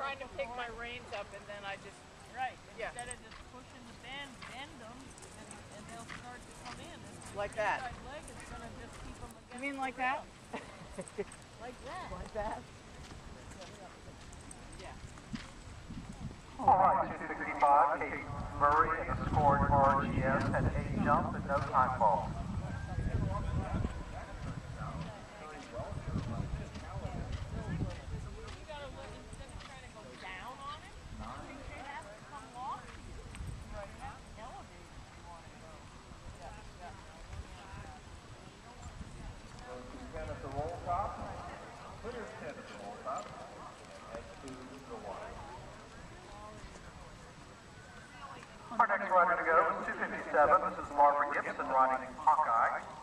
trying to pick my reins up, and then I just right. Yeah. Instead of just pushing the bend them, and they'll start to come in. And Like the that. inside leg is gonna just keep them against. You mean the like that? rim. Like that. Like that? Yeah. All right, 265, Kate Murray in the scored RGS had 8 jumps and no time falls. At the roll top, Twitter's 10 at the roll top, and 2 the 1. Our next rider to go is 257. This is Barbara Gibson riding Hawkeye.